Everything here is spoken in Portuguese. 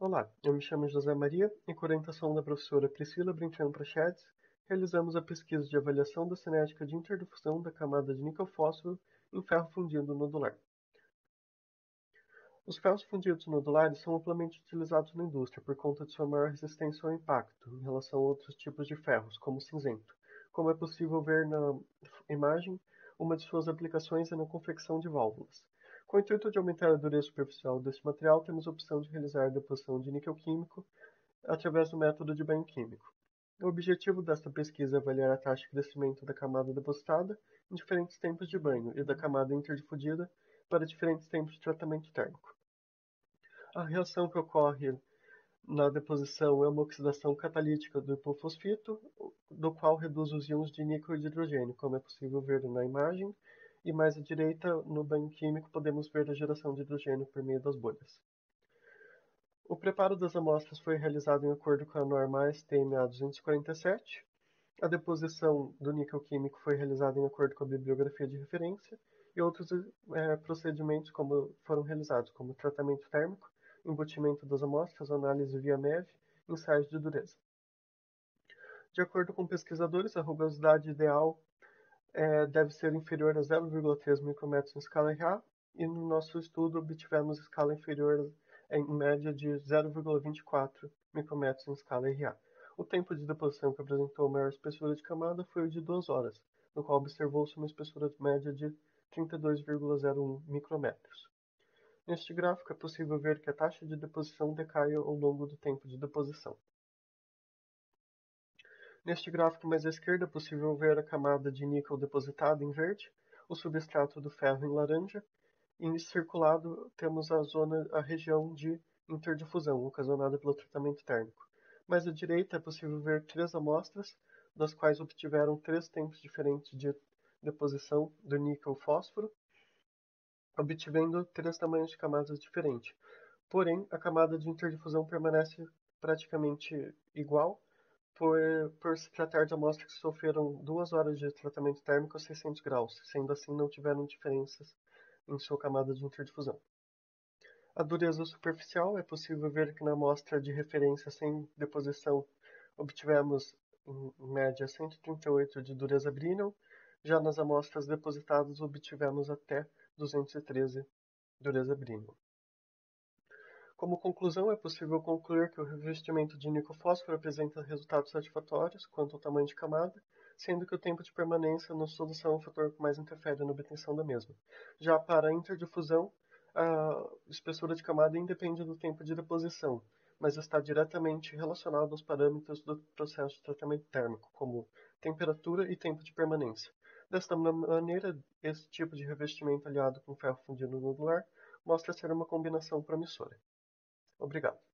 Olá, eu me chamo José Maria e, com orientação da professora Priscila Brinciano Prachedes, realizamos a pesquisa de avaliação da cinética de interdifusão da camada de níquel-fósforo em ferro fundido nodular. Os ferros fundidos nodulares são amplamente utilizados na indústria por conta de sua maior resistência ao impacto em relação a outros tipos de ferros, como o cinzento. Como é possível ver na imagem, uma de suas aplicações é na confecção de válvulas. Com o intuito de aumentar a dureza superficial deste material, temos a opção de realizar a deposição de níquel químico através do método de banho químico. O objetivo desta pesquisa é avaliar a taxa de crescimento da camada depositada em diferentes tempos de banho e da camada interdifundida para diferentes tempos de tratamento térmico. A reação que ocorre na deposição é uma oxidação catalítica do hipofosfito, do qual reduz os íons de níquel e de hidrogênio, como é possível ver na imagem, e mais à direita, no banho químico, podemos ver a geração de hidrogênio por meio das bolhas. O preparo das amostras foi realizado em acordo com a norma ASTM A247. A deposição do níquel químico foi realizada em acordo com a bibliografia de referência e outros procedimentos foram realizados, como tratamento térmico, embutimento das amostras, análise via MEV, ensaios de dureza. De acordo com pesquisadores, a rugosidade ideal deve ser inferior a 0,3 micrometros em escala Ra, e no nosso estudo obtivemos escala inferior em média de 0,24 micrometros em escala Ra. O tempo de deposição que apresentou maior espessura de camada foi o de 2 horas, no qual observou-se uma espessura média de 32,01 micrometros. Neste gráfico é possível ver que a taxa de deposição decai ao longo do tempo de deposição. Neste gráfico mais à esquerda é possível ver a camada de níquel depositada em verde, o substrato do ferro em laranja, e em circulado temos a região de interdifusão, ocasionada pelo tratamento térmico. Mais à direita é possível ver 3 amostras, das quais obtiveram 3 tempos diferentes de deposição do níquel-fósforo, obtivendo 3 tamanhos de camadas diferentes. Porém, a camada de interdifusão permanece praticamente igual, por se tratar de amostras que sofreram 2 horas de tratamento térmico a 600 graus, sendo assim não tiveram diferenças em sua camada de interdifusão. A dureza superficial é possível ver que na amostra de referência sem deposição obtivemos em média 138 de dureza Brinell, já nas amostras depositadas obtivemos até 213 dureza Brinell. Como conclusão, é possível concluir que o revestimento de níquel-fósforo apresenta resultados satisfatórios quanto ao tamanho de camada, sendo que o tempo de permanência na solução é o fator que mais interfere na obtenção da mesma. Já para a interdifusão, a espessura de camada independe do tempo de deposição, mas está diretamente relacionado aos parâmetros do processo de tratamento térmico, como temperatura e tempo de permanência. Desta maneira, esse tipo de revestimento aliado com ferro fundido nodular mostra ser uma combinação promissora. Obrigado.